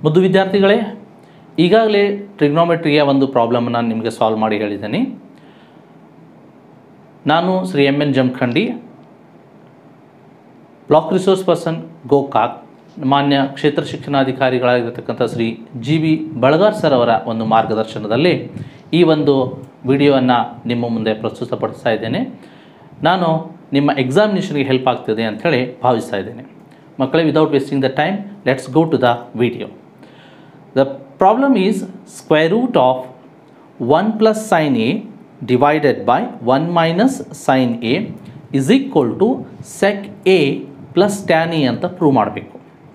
ಮುದ್ದು ವಿದ್ಯಾರ್ಥಿಗಳೇ, ಈಗಾಗಲೇ ಟ್ರಿಗ್ನೋಮೆಟ್ರಿಯ ಒಂದು ಪ್ರಾಬ್ಲಮನ್ನು ನಿಮಗೆ ಸಾಲ್ವ್ ಮಾಡಿ ಹೇಳಿದ್ದೀನಿ. ನಾನು Shri N Jamakhandi, block resource person Gokak, ಮಾನ್ಯ ಕ್ಷೇತ್ರ ಶಿಕ್ಷಣಾಧಿಕಾರಿಗಳಾಗಿರ್ತಕ್ಕಂಥ Shri G V Balagar sir ಅವರ ಒಂದು ಮಾರ್ಗದರ್ಶನದಲ್ಲಿ ಈ ಒಂದು ವಿಡಿಯೋವನ್ನು ನಿಮ್ಮ ಮುಂದೆ ಪ್ರಸ್ತುತಪಡಿಸ್ತಾ ಇದ್ದೇನೆ. ನಾನು ನಿಮ್ಮ ಎಕ್ಸಾಮಿನೇಷನ್ಗೆ ಹೆಲ್ಪ್ ಆಗ್ತದೆ ಅಂಥೇಳಿ ಭಾವಿಸ್ತಾ ಇದ್ದೇನೆ. ಮಕ್ಕಳೇ, without wasting the time, let's go to the video. The problem is square root of 1 plus sine A divided by 1 minus sine A is equal to sec A plus tan A ಅಂತ prove ಮಾಡಬೇಕು.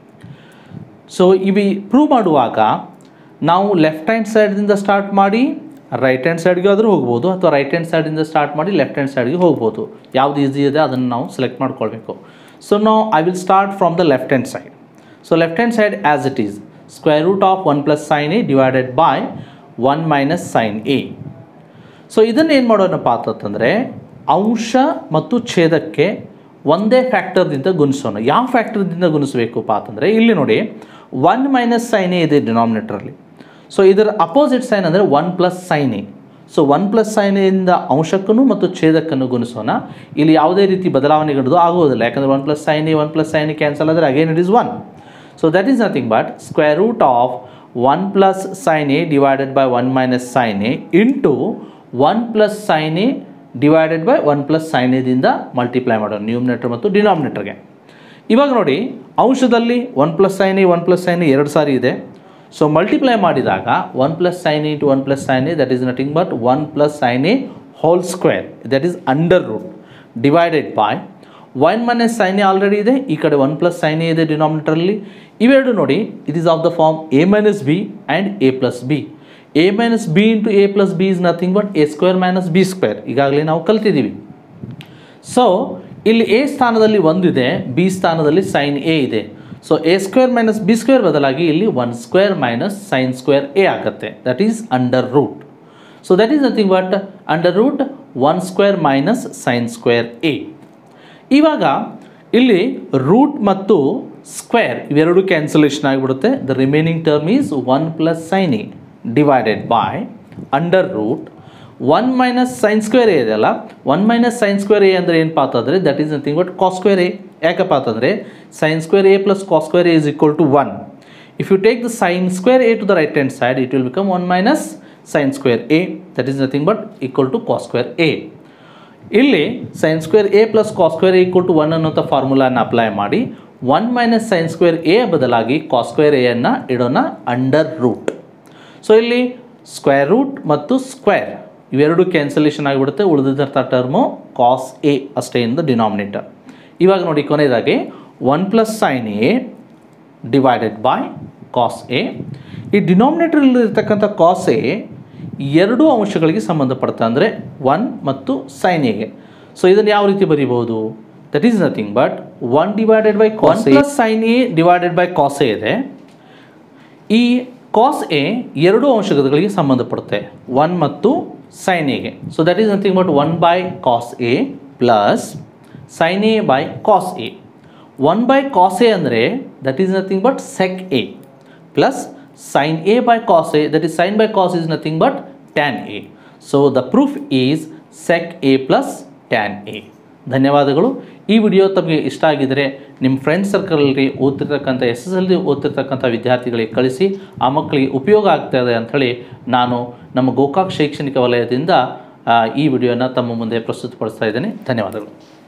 So ಇವು prove ಮಾಡುವಾಗ ನಾವು left hand ಸೈಡ್ದಿಂದ start ಮಾಡಿ right hand ಸೈಡ್ಗೆ ಆದರೂ ಹೋಗ್ಬೋದು, ಅಥವಾ ರೈಟ್ ಹ್ಯಾಂಡ್ ಸೈಡಿಂದ ಸ್ಟಾರ್ಟ್ ಮಾಡಿ ಲೆಫ್ಟ್ ಹ್ಯಾಂಡ್ ಸೈಡ್ಗೆ ಹೋಗ್ಬೋದು. ಯಾವುದು ಈಸಿ ಇದೆ ಅದನ್ನು ನಾವು ಸೆಲೆಕ್ಟ್ ಮಾಡ್ಕೊಳ್ಬೇಕು. ಸೊ ನಾವು I will start from the left hand side. So left hand side as it is square root of 1 plus sine A divided by 1 minus sine A. So ಇದನ್ನು ಏನು ಮಾಡೋಣಪ್ಪ ಅಂತಂದರೆ, ಅಂಶ ಮತ್ತು ಛೇದಕ್ಕೆ ಒಂದೇ ಫ್ಯಾಕ್ಟರ್ದಿಂದ ಗುಣಿಸೋಣ. ಯಾವ ಫ್ಯಾಕ್ಟರ್ದಿಂದ ಗುಣಿಸಬೇಕಪ್ಪ ಅಂತಂದರೆ, ಇಲ್ಲಿ ನೋಡಿ 1 ಮೈನಸ್ ಸೈನ್ ಎ ಇದೆ ಡಿನಾಮಿನೇಟರಲ್ಲಿ. ಸೊ ಇದರ ಅಪೋಸಿಟ್ ಸೈನ್ ಅಂದರೆ 1 plus sine A. So 1 plus sine ಎಯಿಂದ ಅಂಶಕ್ಕೂ ಮತ್ತು ಛೇದಕ್ಕನ್ನು ಗುಣಿಸೋಣ. ಇಲ್ಲಿ ಯಾವುದೇ ರೀತಿ ಬದಲಾವಣೆಗಳು ಆಗುವುದಿಲ್ಲ, ಯಾಕಂದರೆ 1 ಪ್ಲಸ್ ಸೈನ್ ಎ ಕ್ಯಾನ್ಸಲ್ ಆದರೆ again it is 1. So that is nothing but square root of 1 plus sine A divided by 1 minus sine A into 1 plus sine A divided by 1 plus sine ಎದಿಂದ multiply ಮಾಡೋಣ numerator ಮತ್ತು ಡಿನಾಮಿನೇಟರ್ಗೆ. ಇವಾಗ ನೋಡಿ, ಅಂಶದಲ್ಲಿ 1 plus sine A 2 ಸಾರಿ ಇದೆ. So multiply ಮಾಡಿದಾಗ 1 plus sine A into 1 plus sine A, that is nothing but 1 plus sine A whole square, that is under root divided by 1 minus sine A already ಇದೆ, ಈ ಕಡೆ 1 plus sine A ಇದೆ ಡಿನಾಮಿನೇಟರಲ್ಲಿ. ಇವೆರಡು ನೋಡಿ, it is of the form A minus B and A plus B. A minus B into A plus B is nothing but A square minus B square. ಈಗಾಗಲೇ ನಾವು ಕಲ್ತಿದ್ದೀವಿ. ಸೊ ಇಲ್ಲಿ A ಸ್ಥಾನದಲ್ಲಿ 1 ಇದೆ, ಬಿ ಸ್ಥಾನದಲ್ಲಿ ಸೈನ್ ಎ ಇದೆ. So A square minus B square ಬದಲಾಗಿ ಇಲ್ಲಿ 1 square minus sine square A ಆಗುತ್ತೆ, that is under root. So that is nothing but under root 1 square minus sine square A. ಇವಾಗ ಇಲ್ಲಿ root ಮತ್ತು square ಇವೆರಡು cancellation ಆಗಿಬಿಡುತ್ತೆ. The remaining term is 1 plus sine A divided by under root 1 minus sine square A ಇದೆಯಲ್ಲ, 1 minus sine square A ಅಂದರೆ ಏನಪ್ಪ ಅಂತಂದರೆ that is nothing but cos square A. ಯಾಕಪ್ಪ ಅಂತಂದರೆ sine square A plus cos square A is equal to 1. If you take the sine square A to the right hand side, it will become 1 minus sine square A, that is nothing but equal to cos square A. ಇಲ್ಲಿ sine square A plus cos square A equal to 1 ಅನ್ನೋಂಥ ಫಾರ್ಮುಲಾನ apply ಮಾಡಿ 1 minus sine square A ಬದಲಾಗಿ ಕಾಸ್ square A ಅನ್ನು ಇಡೋಣ under root. So ಇಲ್ಲಿ square root ಮತ್ತು square ಇವೆರಡು cancellation ಆಗಿಬಿಡುತ್ತೆ. ಉಳಿದಿದ್ದಂಥ ಟರ್ಮು ಕಾಸ್ ಎ ಅಷ್ಟೇ ಇನ್ ದ ಡಿನಾಮಿನೇಟರ್. ಇವಾಗ ನೋಡಿ, ಕೊನೆಯದಾಗಿ 1 plus sine A divided by cos A. ಈ ಡಿನಾಮಿನೇಟರ್ಲ್ಲಿರ್ತಕ್ಕಂಥ ಕಾಸ್ ಎ ಎರಡೂ ಅಂಶಗಳಿಗೆ ಸಂಬಂಧಪಡುತ್ತೆ, ಅಂದರೆ 1 ಮತ್ತು ಸೈನ್ ಎಗೆ. ಸೊ ಇದನ್ನು ಯಾವ ರೀತಿ ಬರೀಬಹುದು? That is nothing but 1 divided by cos A plus sine A divided by cos A ಇದೆ. ಈ ಕಾಸ್ ಎ ಎರಡೂ ಅಂಶಗಳಿಗೆ ಸಂಬಂಧಪಡುತ್ತೆ, 1 ಮತ್ತು ಸೈನ್ ಎಗೆ. So that is nothing but 1 by cos A plus sine A by cos A. 1 by cos A ಅಂದರೆ that is nothing but sec A plus sine A by cos A, that is sine by cos is nothing but tan A. So the proof is sec A plus tan A. ಧನ್ಯವಾದಗಳು. ಈ video ತಮಗೆ ಇಷ್ಟ ಆಗಿದ್ದರೆ ನಿಮ್ಮ friend ಸರ್ಕಲಲ್ಲಿ ಓದ್ತಿರ್ತಕ್ಕಂಥ SSLC ಓದ್ತಿರ್ತಕ್ಕಂಥ ವಿದ್ಯಾರ್ಥಿಗಳಿಗೆ ಕಳಿಸಿ, ಆ ಮಕ್ಕಳಿಗೆ ಉಪಯೋಗ ಆಗ್ತಾಯಿದೆ ಅಂಥೇಳಿ ನಾನು ನಮ್ಮ ಗೋಕಾಕ್ ಶೈಕ್ಷಣಿಕ ವಲಯದಿಂದ ಈ ವಿಡಿಯೋನ ತಮ್ಮ ಮುಂದೆ ಪ್ರಸ್ತುತಪಡಿಸ್ತಾ ಇದ್ದೇನೆ. ಧನ್ಯವಾದಗಳು.